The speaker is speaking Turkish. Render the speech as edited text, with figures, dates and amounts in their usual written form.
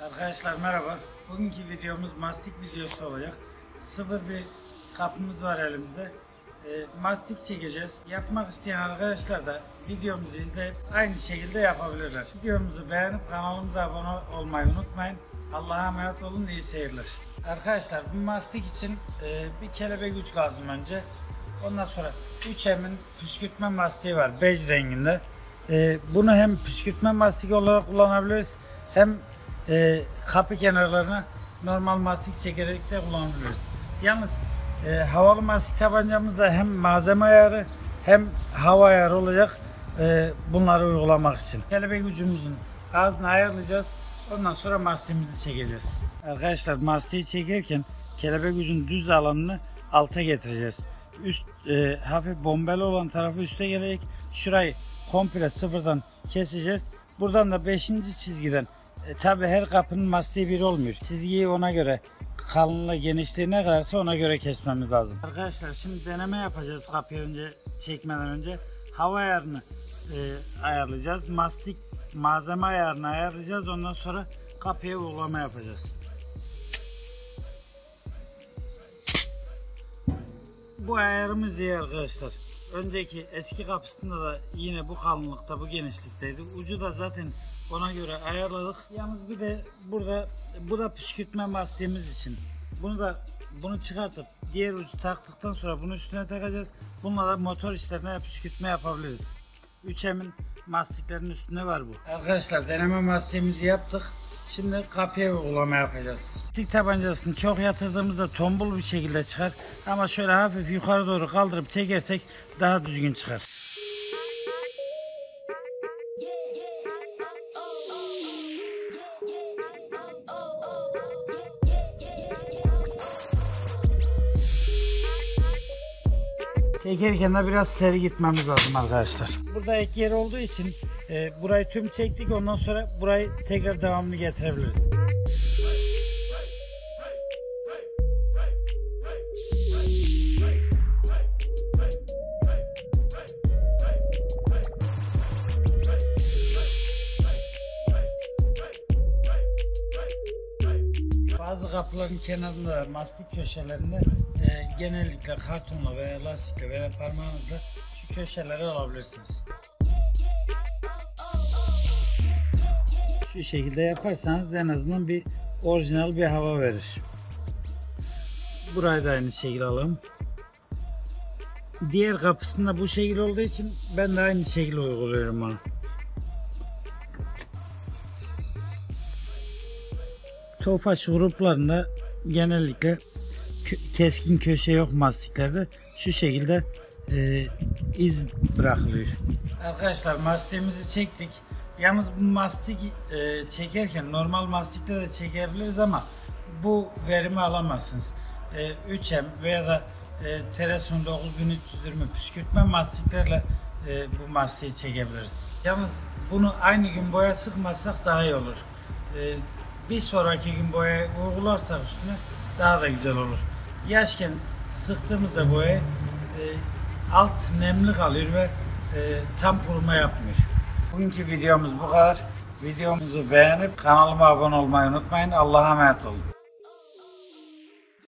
Arkadaşlar merhaba. Bugünkü videomuz mastik videosu olacak. Sıfır bir kapımız var elimizde. Mastik çekeceğiz. Yapmak isteyen arkadaşlar da videomuzu izleyip aynı şekilde yapabilirler. Videomuzu beğenip kanalımıza abone olmayı unutmayın. Allah'a emanet olun. İyi seyirler. Arkadaşlar bu mastik için bir kelebek uç lazım önce. Ondan sonra 3M'in püskürtme mastiği var. Bej renginde. Bunu hem püskürtme mastik olarak kullanabiliriz. Hem kapı kenarlarına normal mastik çekerek de kullanabiliriz. Yalnız havalı mastik tabancamızda hem malzeme ayarı hem hava ayarı olacak bunları uygulamak için. Kelebek ucumuzun ağzını ayarlayacağız. Ondan sonra mastiğimizi çekeceğiz. Arkadaşlar mastiği çekerken kelebek ucun düz alanını alta getireceğiz. Üst hafif bombeli olan tarafı üste gelecek. Şurayı komple sıfırdan keseceğiz. Buradan da 5. çizgiden tabi her kapının mastiği bir olmuyor. Çizgiyi ona göre, kalınlığı, genişliği ne kadarsa ona göre kesmemiz lazım. Arkadaşlar şimdi deneme yapacağız kapıyı önce çekmeden önce. Hava ayarını ayarlayacağız. Mastik malzeme ayarını ayarlayacağız. Ondan sonra kapıya uygulama yapacağız. Bu ayarımız iyi arkadaşlar. Önceki eski kapısında da yine bu kalınlıkta, bu genişlikteydi. Ucu da zaten ona göre ayarladık. Yalnız bir de burada bu da püskürtme mastiğimiz için. Bunu çıkartıp diğer ucu taktıktan sonra bunu üstüne takacağız. Bununla da motor işlerine püskürtme yapabiliriz. 3M'in mastiklerinin üstünde var bu. Arkadaşlar deneme mastiğimizi yaptık. Şimdi kapıya uygulama yapacağız. Mastik tabancasını çok yatırdığımızda tombul bir şekilde çıkar. Ama şöyle hafif yukarı doğru kaldırıp çekersek daha düzgün çıkar. Çekerken de biraz seri gitmemiz lazım arkadaşlar. Burada ek yer olduğu için burayı tüm çektik, ondan sonra burayı tekrar devamlı getirebiliriz. Bazı kapıların kenarında, mastik köşelerinde genellikle kartonla veya lastikle veya parmağınızla şu köşeleri alabilirsiniz. Şu şekilde yaparsanız en azından bir orijinal bir hava verir. Burayı da aynı şekilde alalım. Diğer kapısında bu şekil olduğu için ben de aynı şekilde uyguluyorum onu. Tofaş gruplarında genellikle keskin köşe yok mastiklerde. Şu şekilde iz bırakılıyor. Arkadaşlar mastiğimizi çektik. Yalnız bu mastik çekerken normal mastikle de çekebiliriz ama bu verimi alamazsınız. 3M veya da Teresun 9320 püskürtme mastiklerle bu mastiği çekebiliriz. Yalnız bunu aynı gün boya sıkmasak daha iyi olur. Bir sonraki gün boya uygularsak üstüne daha da güzel olur. Yaşken sıktığımızda boya alt nemli kalıyor ve tam kuruma yapmıyor. Bugünkü videomuz bu kadar. Videomuzu beğenip kanalıma abone olmayı unutmayın. Allah'a emanet olun.